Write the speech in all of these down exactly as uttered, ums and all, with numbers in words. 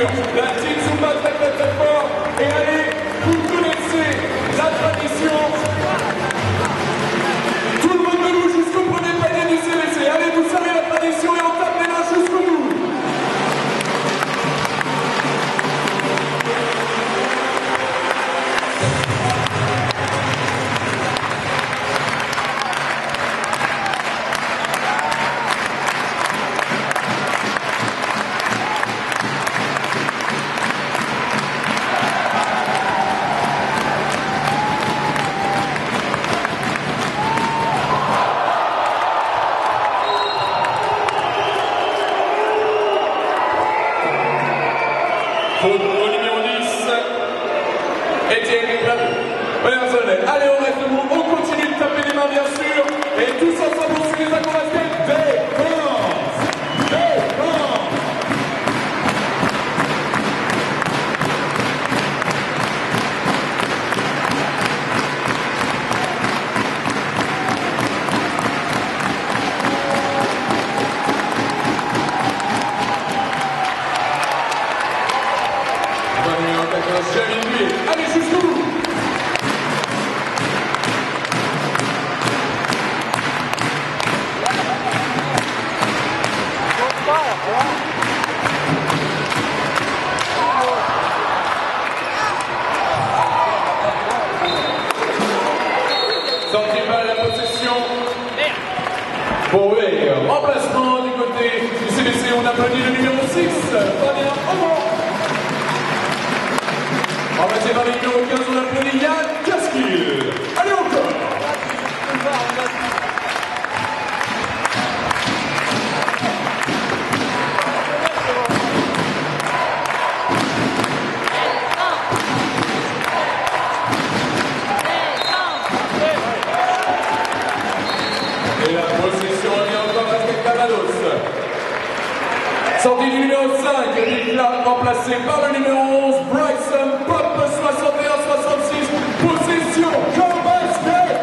sûr, la team Zumba très très très fort. Et allez, vous connaissez la tradition. Tout le monde debout jusqu'au premier palier du C V C. Allez, vous savez la tradition et on tape les mains jusqu'au bout. Au numéro dix, Étienne Claveux. Allez, on reste debout, on continue de taper les mains bien sûr, et tous ensemble on suit les accompagnements. Défense, défense. Allez jusqu'au bout. Sortie balle la possession. Bon, oui, remplacement du côté du C V C, on applaudit le numéro six, Fabien Aumont. Remplacé par le numéro quinze, on applaudit Yann Casquille. Allez encore. Et la possession est encore avec Cavalos. Sortie du numéro cinq, Eric là, remplacé par le numéro onze, Bryson Pop, soixante et un soixante-six, possession, comme basket.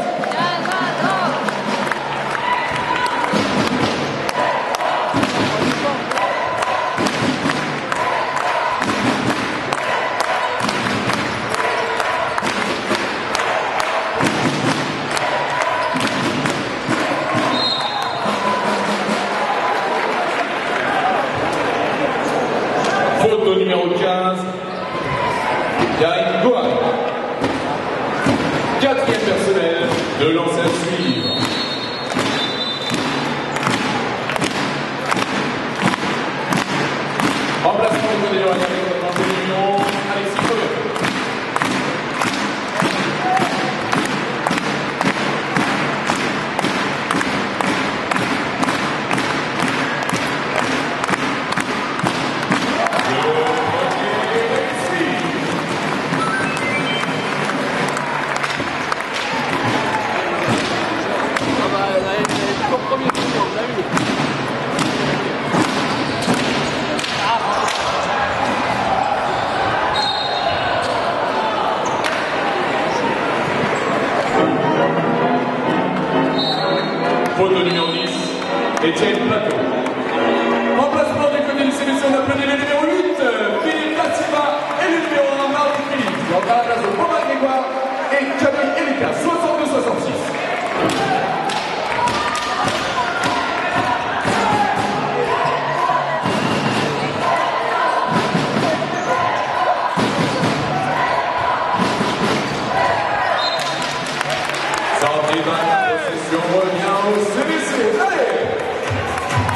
Faute au numéro quinze, Yannick Goua. Quatrième personnel de lancer à suivre. Remplacement du côté de la numéro Alexis Covet. Faute au numéro dix, Étienne Plateau. Remplacement du côté du C V C, on applaudit le numéro huit, Philippe Lassiva, et le numéro un, Marc Philippe. Dans la place de Romain Grégoire et Camille Elika, soixante-deux soixante-six. Sortie balle, la possession revient au C V C. Allez!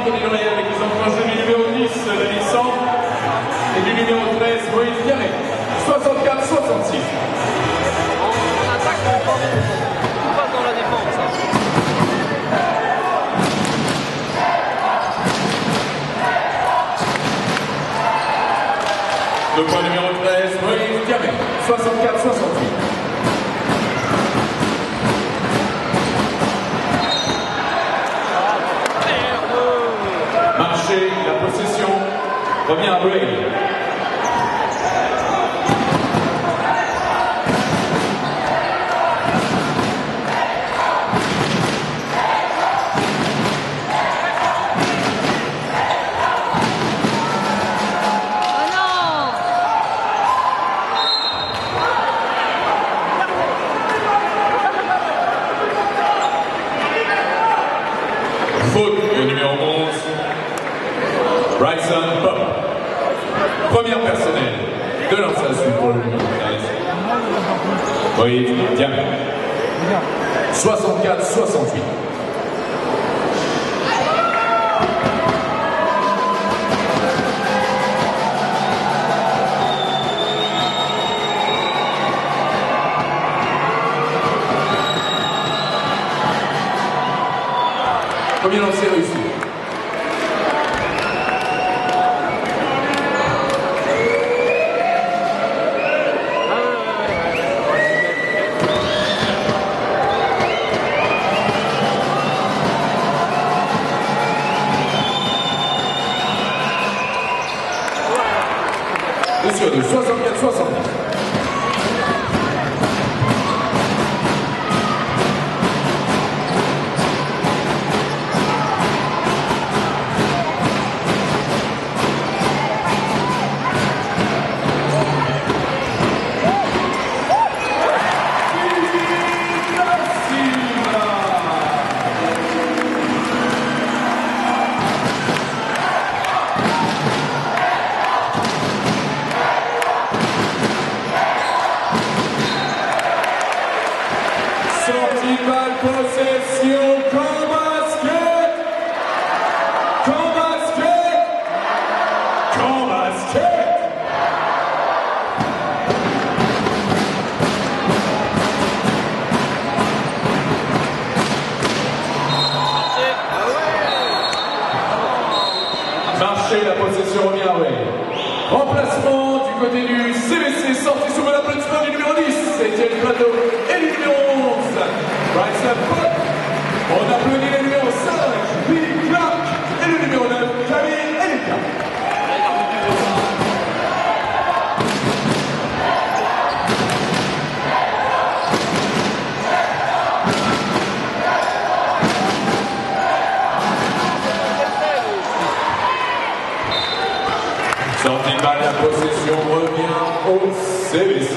du côté de l'Orient avec les enfants du numéro dix, Delisson, et du numéro treize, Moïse Diaré. soixante-quatre soixante-six. On attaque, on passe dans la défense. Le point numéro treize, Moïse Diaré. soixante-quatre soixante-huit. Marché, la possession revient à Blake. Faute, le numéro onze, Bryson Pop. Première personnelle de l'ancien pour le numéro treize. Oui, tiens. soixante-quatre soixante-huit. Premier lancer réussi. Monsieur de soixante-quatre soixante-dix. Possession comme basket, comme basket, comme basket. Marché, la possession revient à Ray. Remplacement du côté du C V C, sorti sous l'applaudissement du numéro dix, c'était le plateau et le numéro onze, Bryson Pop. On applaudit le numéro cinq, Billy Clark, et le numéro neuf, Camille Elika. Sortie de balle, la possession revient au C V C.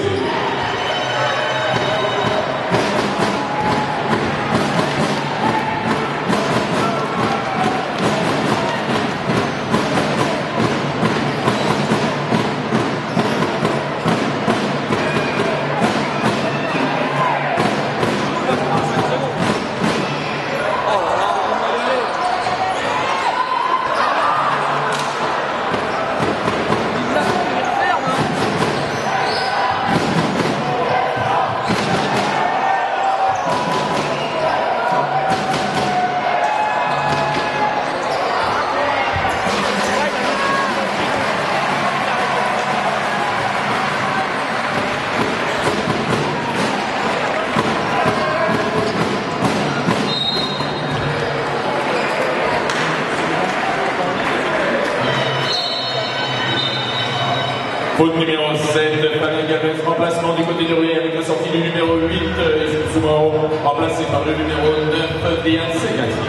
Faute numéro sept, Fabien Gabès, remplacement du côté du Ruy avec la sortie du numéro huit, Isumao, remplacé par le numéro neuf, Diane Segati.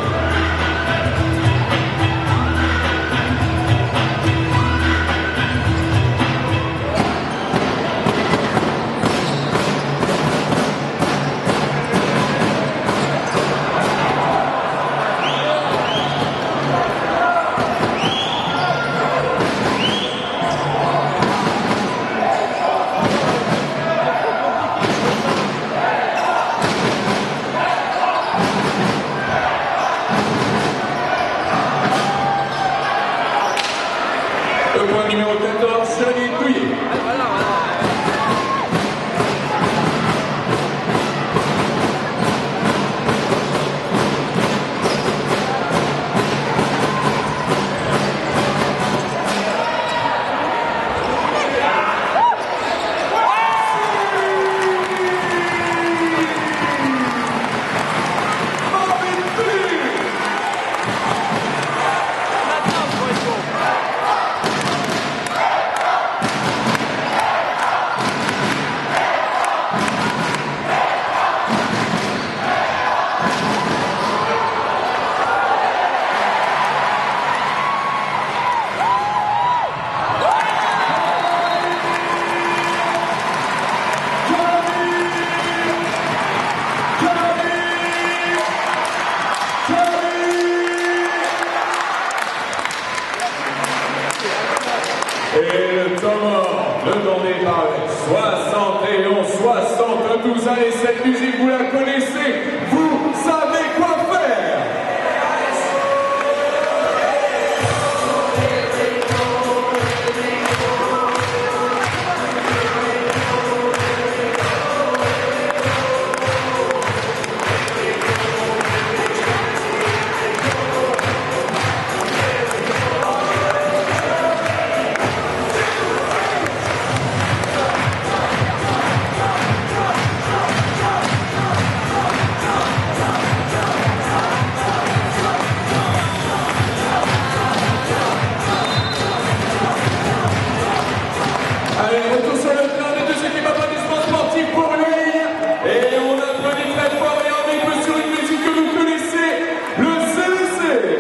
tous, allez, cette musique, vous la connaissez, vous savez quoi faire. Allez, retour sur le plan des deux équipes, applaudissements sportifs pour lui. Et on applaudit très fort et en rythme sur une musique que vous connaissez, le C V C.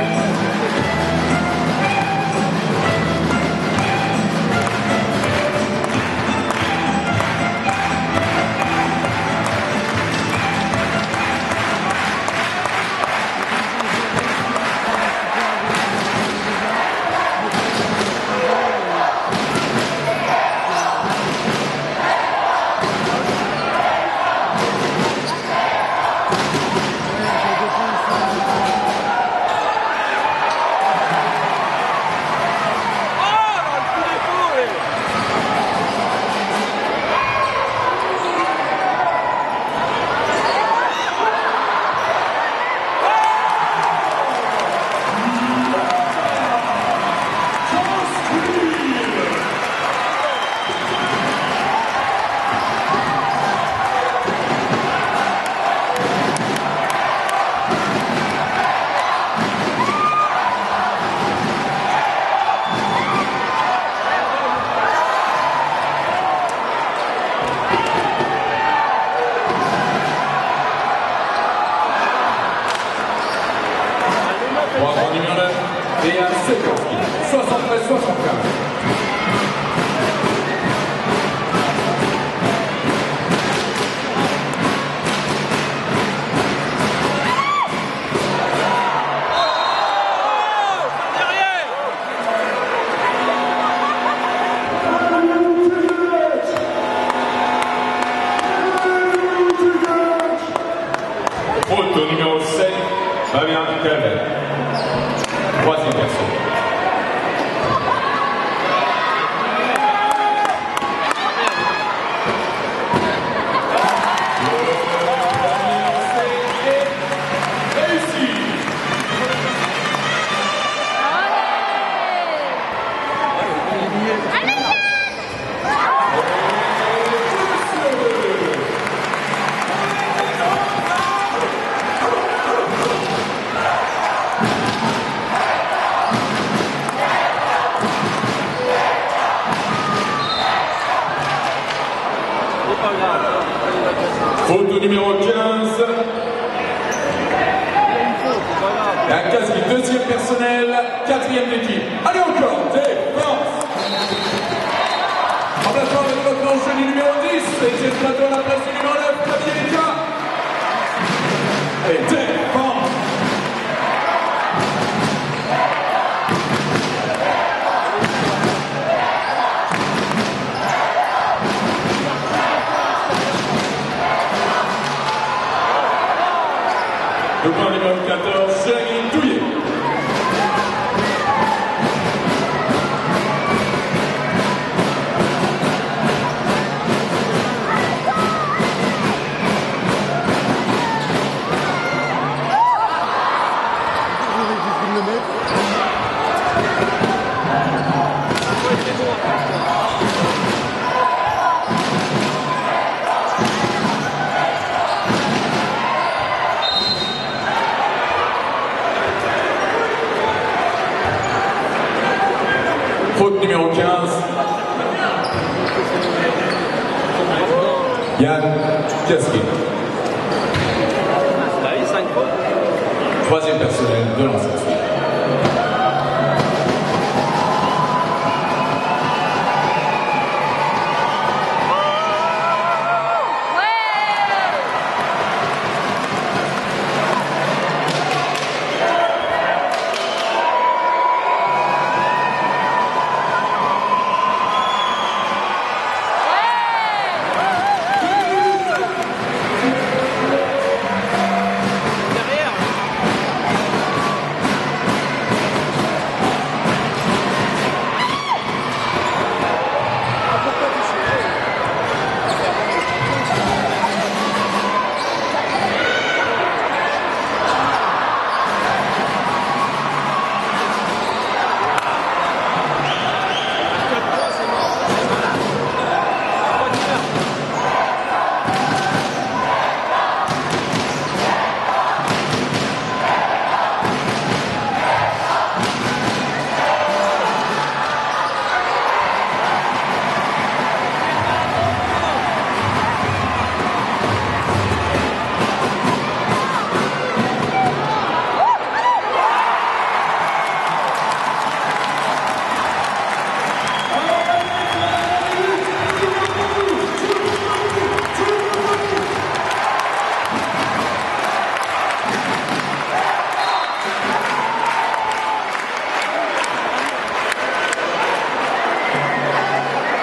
Bravo numéro neuf et à Sekorski, soixante-treize soixante-quinze. Faute au numéro sept, Fabien Calvet. Troisième personne. Faute au numéro quinze. La casque deuxième personnel, quatrième d'équipe. Allez encore, défense. En plateau avec votre manche du numéro dix, et c'est plateau à la place du numéro neuf, Fabien. Allez, défense. Le plan numéro quatorze, Sergei Douillet. Faute numéro quinze. Yann Kaskin. Troisième personnel de l'ensemble.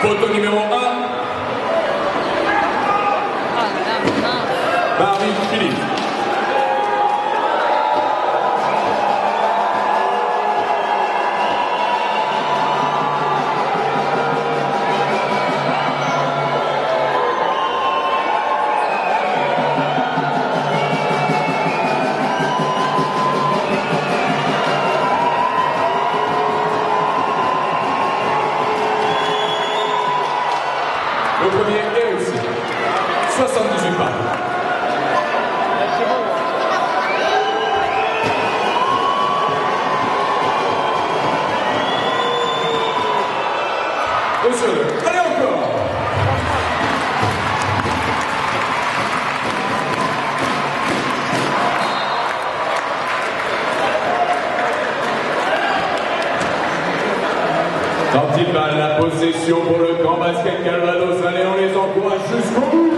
Photo numéro un. Marie-Philippe. Le premier est aussi soixante-dix-huit pas. Monsieur, allez encore. Quand il va à la possession pour le camp basket Calvados, allez, on les encourage jusqu'au bout.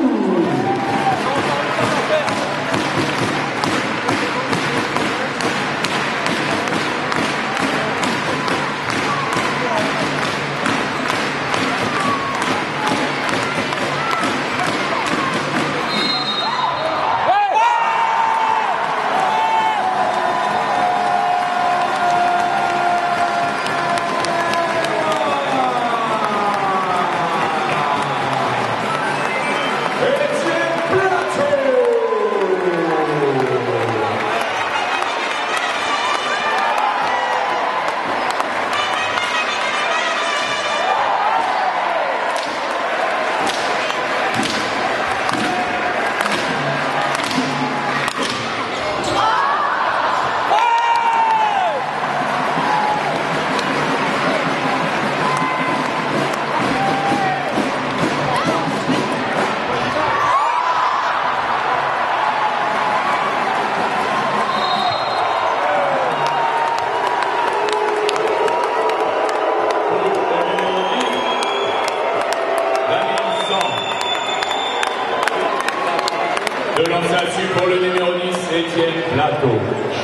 De lancer à dessus pour le numéro dix, Étienne Plateau.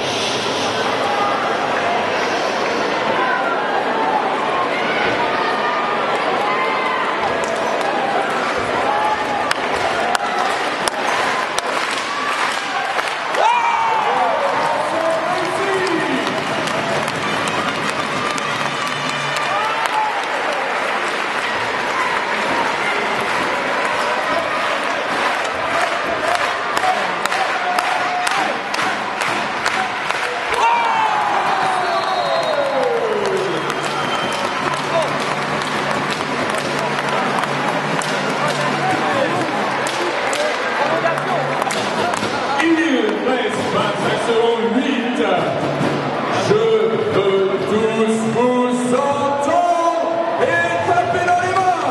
Je veux tous vous entendre et taper dans les mains.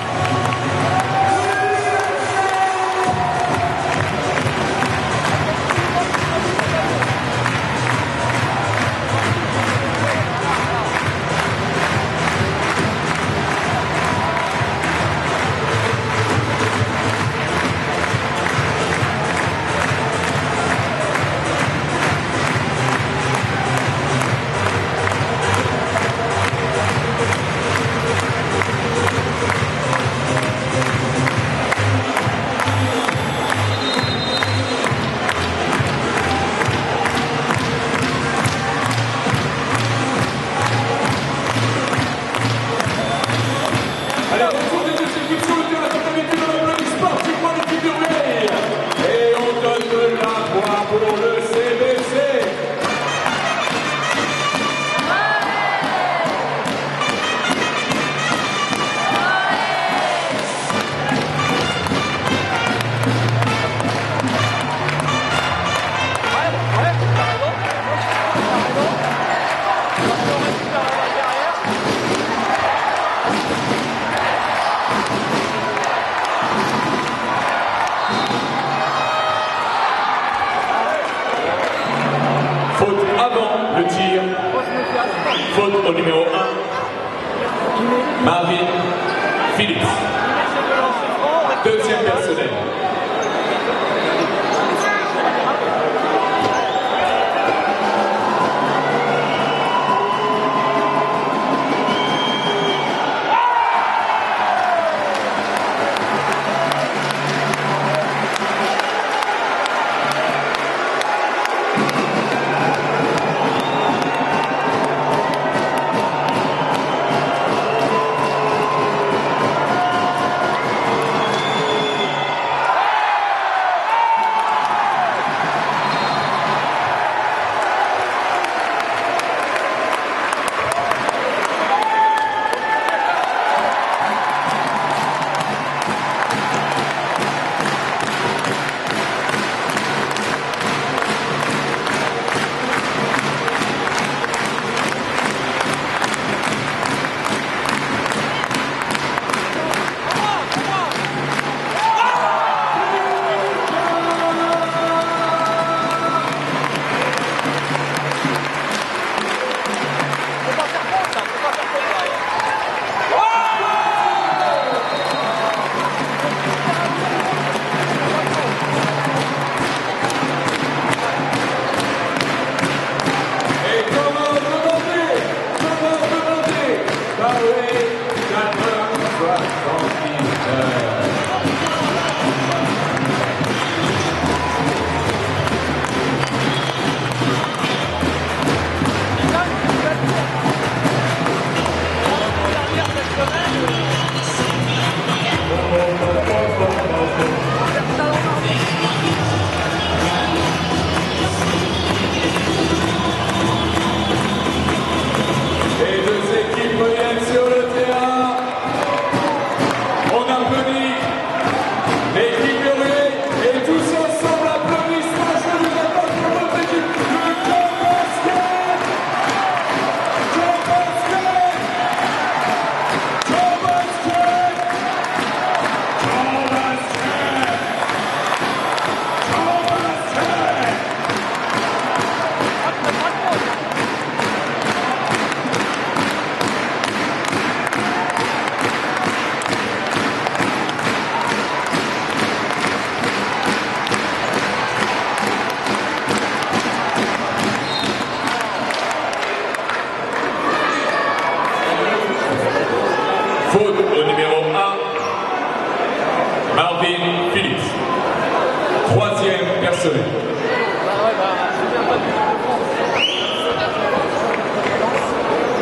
Faute au numéro un, Marvin Phillips. Deuxième personnel.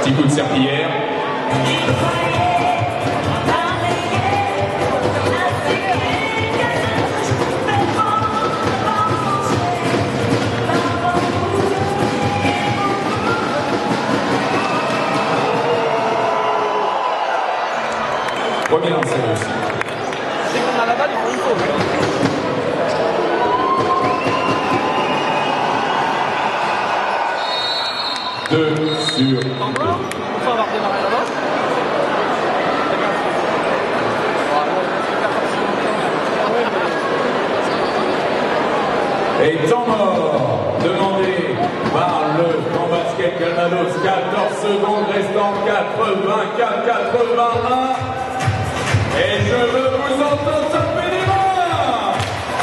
Petit coup de serpillière. Premier lancé aussi. Dès qu'on a la balle, il faut une faute. Deux sur. On peut avoir démarré là-bas. Et temps mort demandé par le camp basket Calvados. quatorze secondes restant. quatre-vingt-quatre quatre-vingt-un. Et je veux vous entendre taper les mains.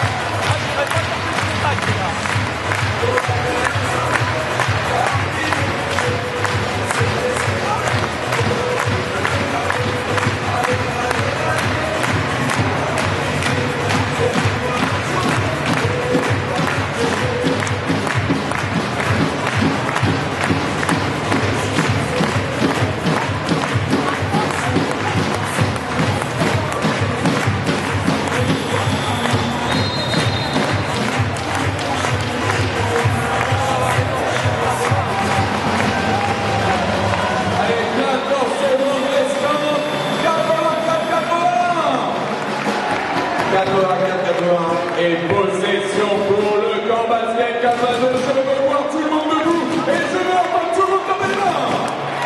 quatre-vingt-quatre quatre-vingt-un et possession pour le camp basket Calvados. Je veux voir tout le monde debout et je veux entendre tout le monde dans les mains.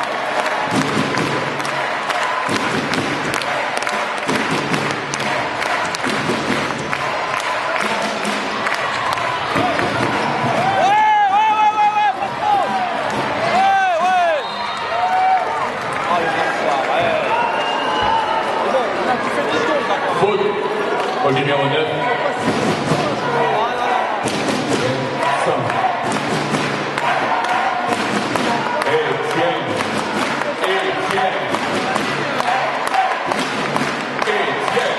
Faute au numéro neuf. Etienne. Etienne. Etienne.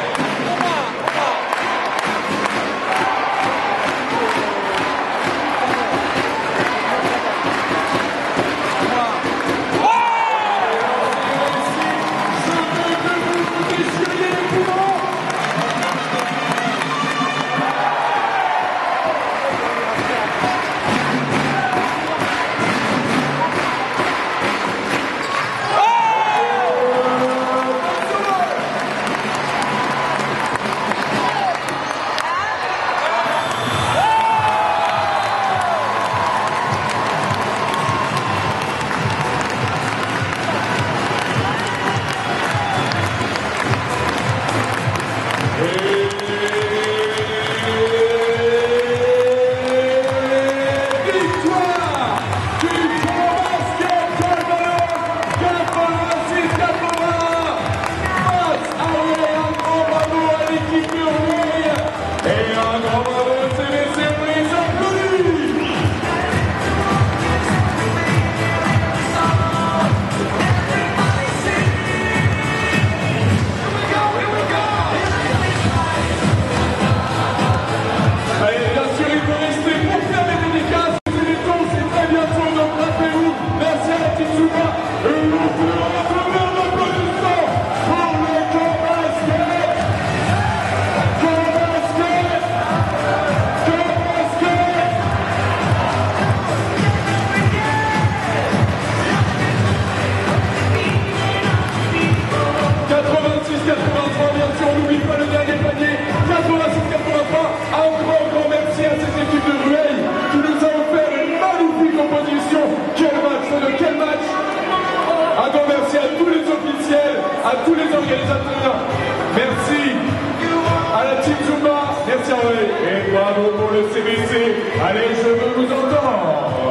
À tous les organisateurs, merci à la Team Zumba, merci à eux et bravo pour le C B C. Allez, je veux vous entendre.